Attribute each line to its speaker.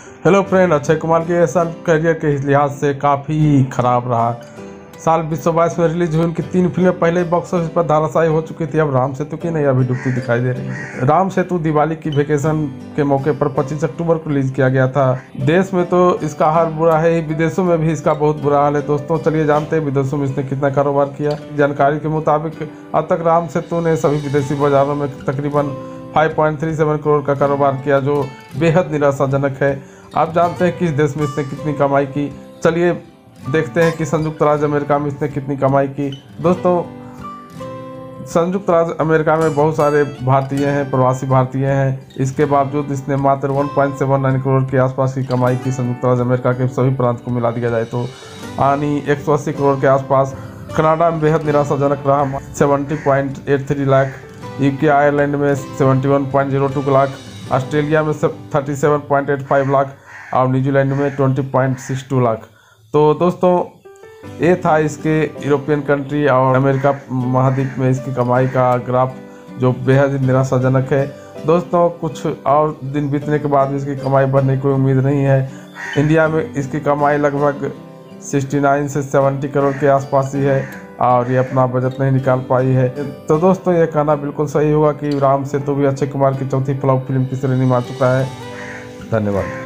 Speaker 1: Hello friend, Akshay Kumar के ये साल करियर के लिहाज से काफ़ी खराब रहा। साल 2022 में रिलीज हुई उनकी 3 फिल्में पहले ही बॉक्स ऑफिस पर धराशायी हो चुकी थी। अब राम सेतु की नहीं अभी डूबती दिखाई दे रही है। राम सेतु दिवाली की वेकेशन के मौके पर 25 अक्टूबर को रिलीज किया गया था। देश में तो इसका हाल बुरा है ही, विदेशों में भी इसका बहुत बुरा हाल है। दोस्तों चलिए जानते हैं विदेशों में इसने कितना कारोबार किया। जानकारी के मुताबिक अब तक राम सेतु ने सभी विदेशी बाजारों में तकरीबन 5.37 करोड़ का कारोबार किया, जो बेहद निराशाजनक है। आप जानते हैं कि इस देश में इसने कितनी कमाई की। चलिए देखते हैं कि संयुक्त राज्य अमेरिका में इसने कितनी कमाई की। दोस्तों, संयुक्त राज्य अमेरिका में बहुत सारे भारतीय हैं, प्रवासी भारतीय हैं। इसके बावजूद इसने मात्र 1.79 करोड़ के आसपास की कमाई की। संयुक्त राज्य अमेरिका के सभी प्रांत को मिला दिया जाए तो यानी 180 करोड़ के आसपास। कनाडा में बेहद निराशाजनक रहा, 70.83 लाख। यूके आयरलैंड में 71.02 लाख, ऑस्ट्रेलिया में 37.85 लाख और न्यूजीलैंड में 20.62 लाख। तो दोस्तों, ये था इसके यूरोपियन कंट्री और अमेरिका महाद्वीप में इसकी कमाई का ग्राफ, जो बेहद निराशाजनक है। दोस्तों, कुछ और दिन बीतने के बाद इसकी कमाई बढ़ने की कोई उम्मीद नहीं है। इंडिया में इसकी कमाई लगभग 69 से 70 करोड़ के आसपास ही है और ये अपना बजट नहीं निकाल पाई है। तो दोस्तों, ये कहना बिल्कुल सही होगा कि राम सेतु भी अक्षय कुमार की चौथी फ्लॉप फिल्म की श्रेणी में आ चुका है। धन्यवाद।